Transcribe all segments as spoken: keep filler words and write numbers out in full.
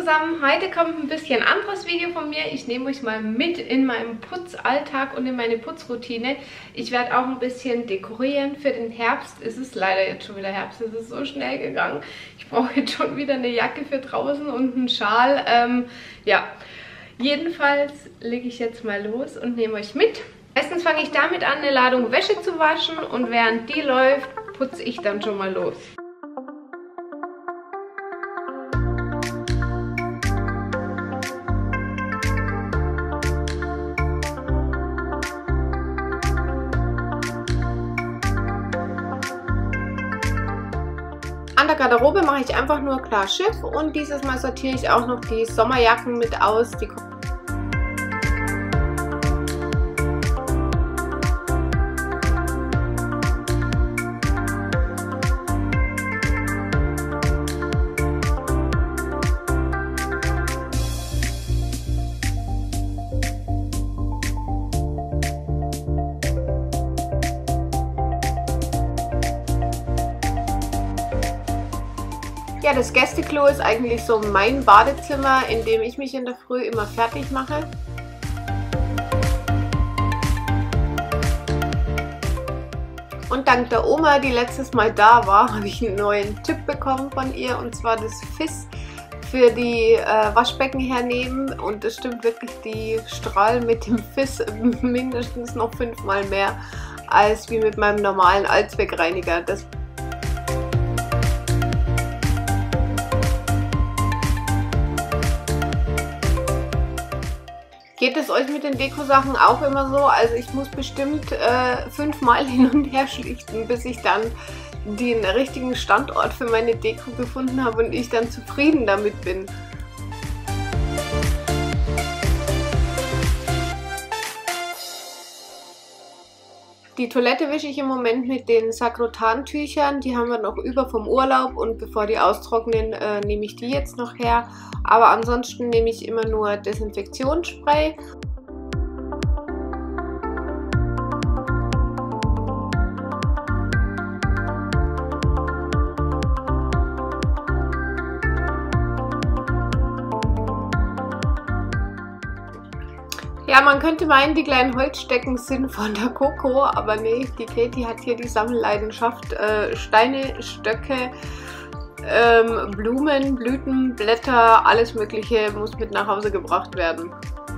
zusammen, heute kommt ein bisschen anderes Video von mir. Ich nehme euch mal mit in meinen Putzalltag und in meine Putzroutine. Ich werde auch ein bisschen dekorieren für den Herbst. Es ist leider jetzt schon wieder Herbst, es ist so schnell gegangen. Ich brauche jetzt schon wieder eine Jacke für draußen und einen Schal. Ähm, ja, jedenfalls lege ich jetzt mal los und nehme euch mit. Meistens fange ich damit an, eine Ladung Wäsche zu waschen und während die läuft, putze ich dann schon mal los. An der Garderobe mache ich einfach nur klar Schiff und dieses Mal sortiere ich auch noch die Sommerjacken mit aus. Die Ja, das Gästeklo ist eigentlich so mein Badezimmer, in dem ich mich in der Früh immer fertig mache. Und dank der Oma, die letztes Mal da war, habe ich einen neuen Tipp bekommen von ihr, und zwar das Fiss für die äh, Waschbecken hernehmen. Und das stimmt wirklich, die strahlen mit dem Fiss mindestens noch fünfmal mehr als wie mit meinem normalen Allzweckreiniger. Das Geht es euch mit den Dekosachen auch immer so? Also ich muss bestimmt äh, fünfmal hin und her schlichten, bis ich dann den richtigen Standort für meine Deko gefunden habe und ich dann zufrieden damit bin. Die Toilette wische ich im Moment mit den Sagrotan-Tüchern. Die haben wir noch über vom Urlaub und bevor die austrocknen, äh, nehme ich die jetzt noch her. Aber ansonsten nehme ich immer nur Desinfektionsspray. Ja, man könnte meinen, die kleinen Holzstecken sind von der Coco, aber nee, die Katie hat hier die Sammelleidenschaft. Äh, Steine, Stöcke, ähm, Blumen, Blüten, Blätter, alles Mögliche muss mit nach Hause gebracht werden.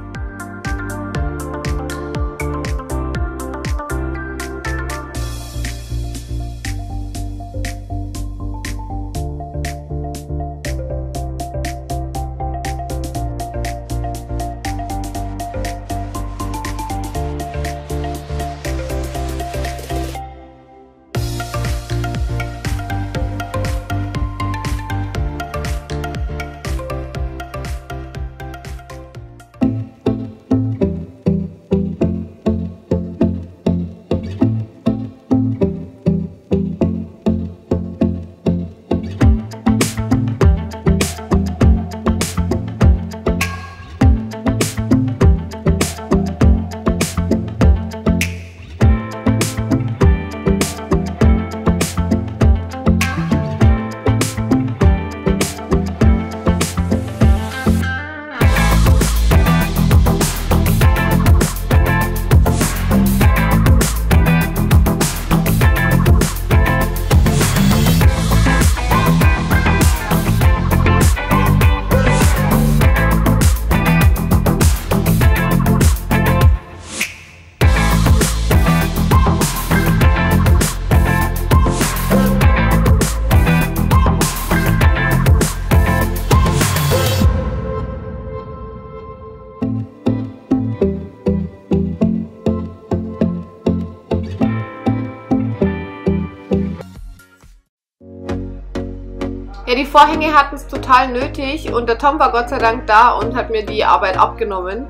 Ja, die Vorhänge hatten es total nötig und der Tom war Gott sei Dank da und hat mir die Arbeit abgenommen.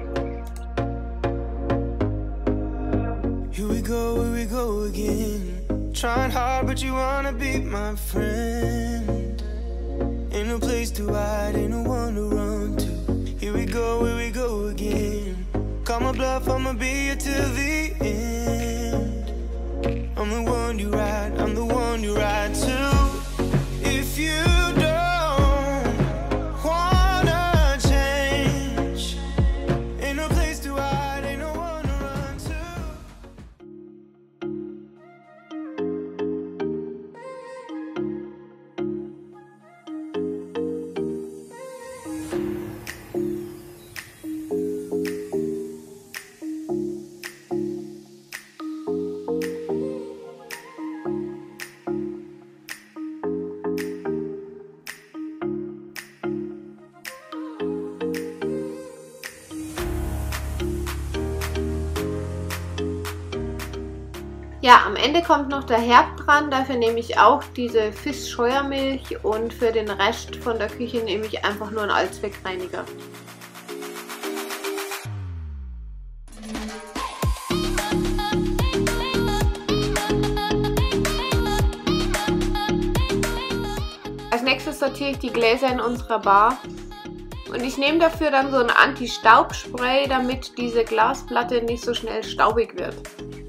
Here we go, here we go again. Trying hard, but you wanna be my friend. Ain't no place to hide, ain't no one to run to. Here we go, here we go again. Call my bluff, I'ma be here till the end. I'm the one you ride, I'm the one you ride to. If you don't wanna Ja, am Ende kommt noch der Herd dran, dafür nehme ich auch diese Fisch-Scheuermilch und für den Rest von der Küche nehme ich einfach nur einen Allzweckreiniger. Als nächstes sortiere ich die Gläser in unserer Bar und ich nehme dafür dann so ein Anti-Staub-Spray, damit diese Glasplatte nicht so schnell staubig wird.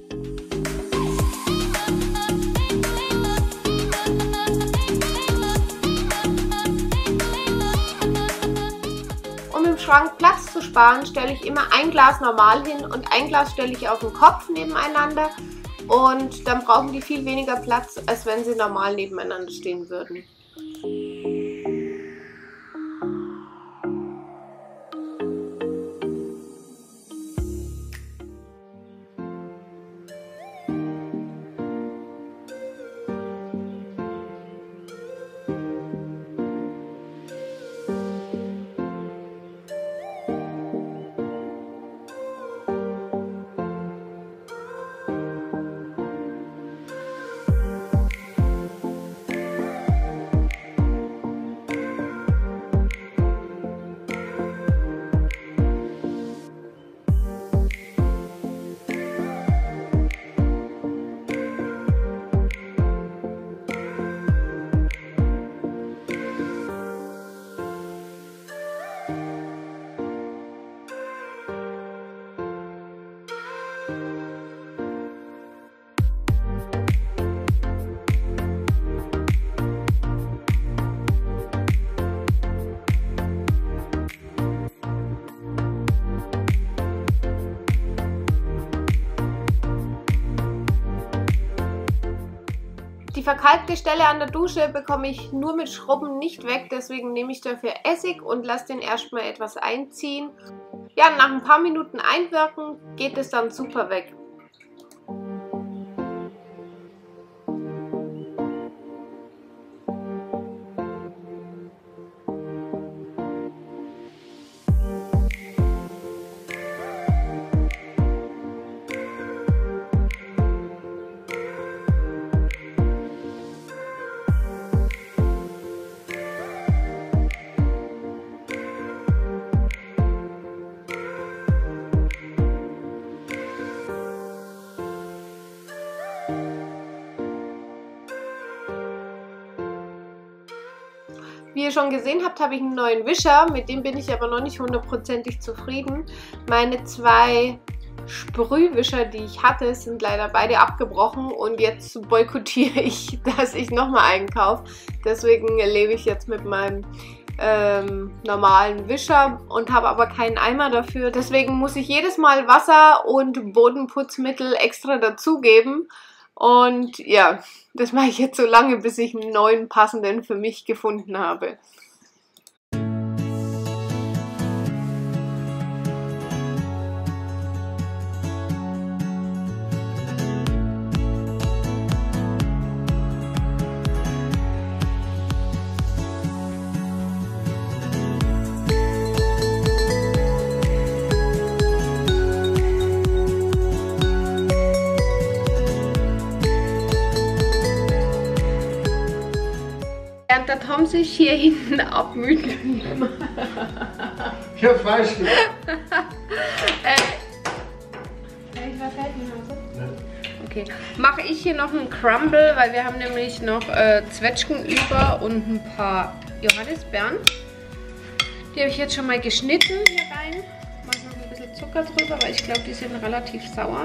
Um im Schrank Platz zu sparen, stelle ich immer ein Glas normal hin und ein Glas stelle ich auf den Kopf nebeneinander und dann brauchen die viel weniger Platz, als wenn sie normal nebeneinander stehen würden. Die verkalkte Stelle an der Dusche bekomme ich nur mit Schrubben nicht weg, deswegen nehme ich dafür Essig und lasse den erstmal etwas einziehen. Ja, nach ein paar Minuten einwirken geht es dann super weg. Wie ihr schon gesehen habt, habe ich einen neuen Wischer, mit dem bin ich aber noch nicht hundertprozentig zufrieden. Meine zwei Sprühwischer, die ich hatte, sind leider beide abgebrochen und jetzt boykottiere ich, dass ich nochmal einen kaufe. Deswegen lebe ich jetzt mit meinem ähm, normalen Wischer und habe aber keinen Eimer dafür. Deswegen muss ich jedes Mal Wasser und Bodenputzmittel extra dazugeben. Und ja, das mache ich jetzt so lange, bis ich einen neuen passenden für mich gefunden habe. Während der Tom sich hier hinten abmüht. Ich hab's falsch gemacht. äh, ich war fertig, also. Okay, mache ich hier noch einen Crumble, weil wir haben nämlich noch äh, Zwetschgen über und ein paar Johannisbeeren. Die habe ich jetzt schon mal geschnitten hier rein. Mache noch ein bisschen Zucker drüber, weil ich glaube, die sind relativ sauer.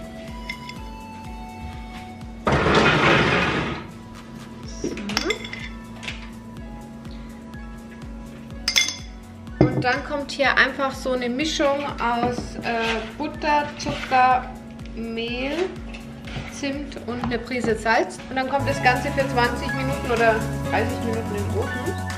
Und dann kommt hier einfach so eine Mischung aus äh, Butter, Zucker, Mehl, Zimt und eine Prise Salz. Und dann kommt das Ganze für zwanzig Minuten oder dreißig Minuten in den Ofen.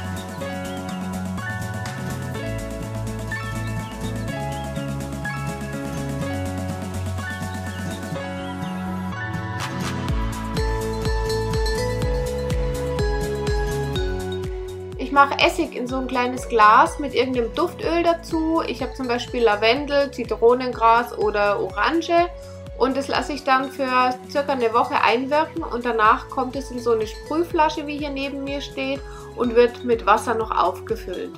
Ich mache Essig in so ein kleines Glas mit irgendeinem Duftöl dazu. Ich habe zum Beispiel Lavendel, Zitronengras oder Orange Und das lasse ich dann für circa eine Woche einwirken und danach kommt es in so eine Sprühflasche, wie hier neben mir steht, und wird mit Wasser noch aufgefüllt.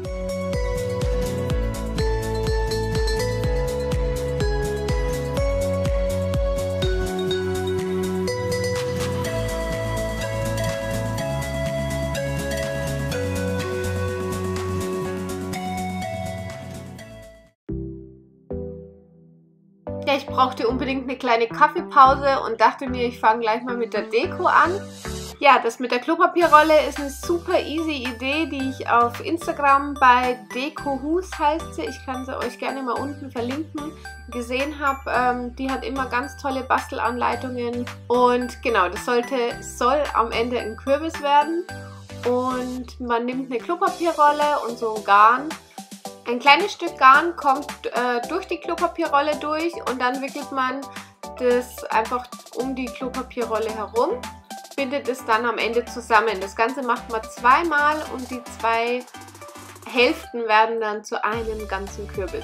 Ja, ich brauchte unbedingt eine kleine Kaffeepause und dachte mir, ich fange gleich mal mit der Deko an. Ja, das mit der Klopapierrolle ist eine super easy Idee, die ich auf Instagram bei Dekohus heißt sie, ich kann sie euch gerne mal unten verlinken, gesehen habe. Ähm, die hat immer ganz tolle Bastelanleitungen und genau, das sollte, soll am Ende ein Kürbis werden. Und man nimmt eine Klopapierrolle und so ein Garn. Ein kleines Stück Garn kommt äh, durch die Klopapierrolle durch und dann wickelt man das einfach um die Klopapierrolle herum, bindet es dann am Ende zusammen. Das Ganze macht man zweimal und die zwei Hälften werden dann zu einem ganzen Kürbis.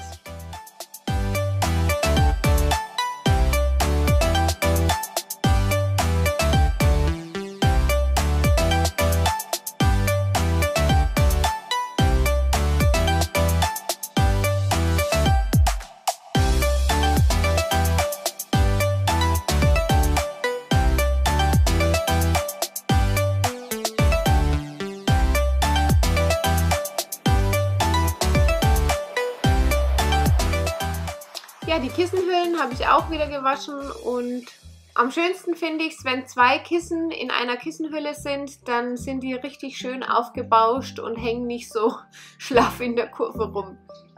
Ja, die Kissenhüllen habe ich auch wieder gewaschen und am schönsten finde ich es, wenn zwei Kissen in einer Kissenhülle sind, dann sind die richtig schön aufgebauscht und hängen nicht so schlaff in der Kurve rum.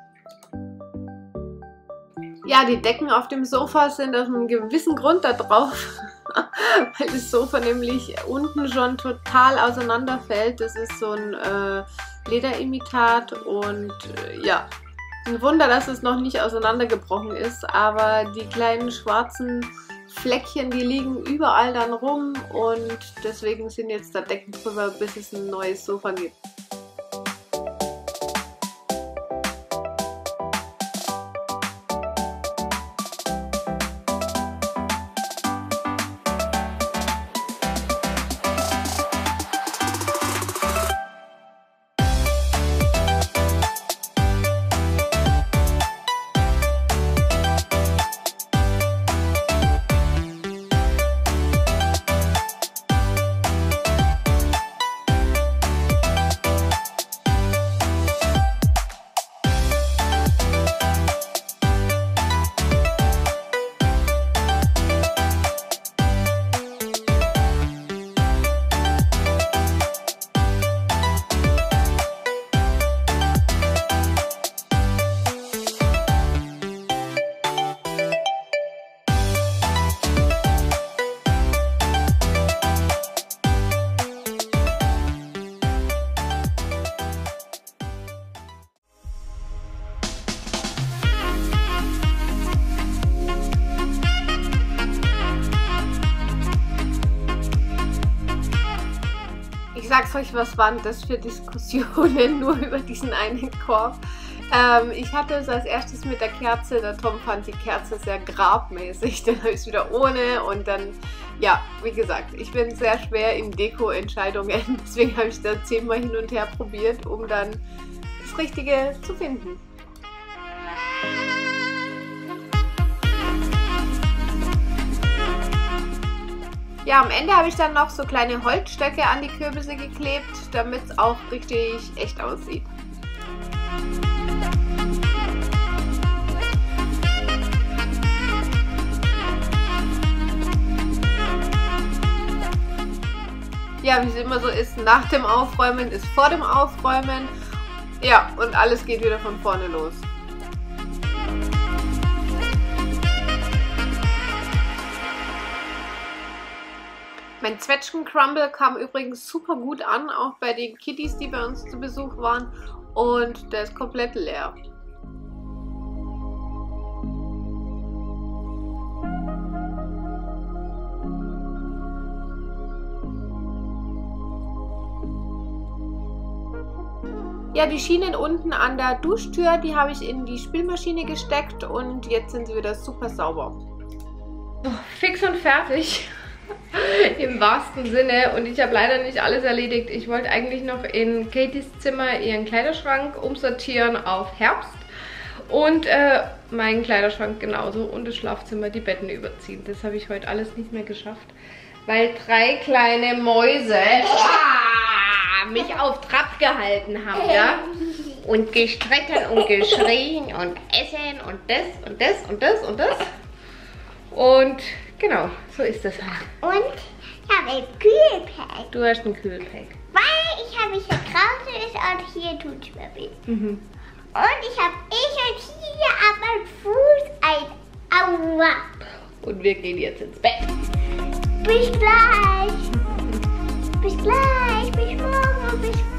Ja, die Decken auf dem Sofa sind aus einem gewissen Grund da drauf, weil das Sofa nämlich unten schon total auseinanderfällt. Das ist so ein äh, Lederimitat und äh, ja, ein Wunder, dass es noch nicht auseinandergebrochen ist, aber die kleinen schwarzen Fleckchen, die liegen überall dann rum und deswegen sind jetzt da Decken drüber, bis es ein neues Sofa gibt. Ich sag's euch, was waren das für Diskussionen nur über diesen einen Korb. Ähm, ich hatte es als erstes mit der Kerze, der Tom fand die Kerze sehr grabmäßig, dann habe ich es wieder ohne und dann, ja, wie gesagt, ich bin sehr schwer in Deko-Entscheidungen, deswegen habe ich da zehnmal hin und her probiert, um dann das Richtige zu finden. Ja, am Ende habe ich dann noch so kleine Holzstöcke an die Kürbisse geklebt, damit es auch richtig echt aussieht. Ja, wie es immer so ist, nach dem Aufräumen ist vor dem Aufräumen. Ja, und alles geht wieder von vorne los. Mein Zwetschgen-Crumble kam übrigens super gut an, auch bei den Kitties, die bei uns zu Besuch waren. Und der ist komplett leer. Ja, die Schienen unten an der Duschtür, die habe ich in die Spülmaschine gesteckt und jetzt sind sie wieder super sauber. Fix und fertig. Im wahrsten Sinne. Und ich habe leider nicht alles erledigt. Ich wollte eigentlich noch in Katies Zimmer ihren Kleiderschrank umsortieren auf Herbst. Und äh, meinen Kleiderschrank genauso. Und das Schlafzimmer, die Betten überziehen. Das habe ich heute alles nicht mehr geschafft. Weil drei kleine Mäuse ah, mich auf Trab gehalten haben, ja. Und gestritten und geschrien und essen und das und das und das und das. Und genau, so ist das halt. Und ich habe ein Kühlpack. Du hast ein Kühlpack. Weil ich habe mich gekrautet und hier tut es mir weh. Mhm. Und ich habe ich und hier an meinem Fuß ein Aua. Und wir gehen jetzt ins Bett. Bis gleich. Bis gleich. Bis morgen. Bis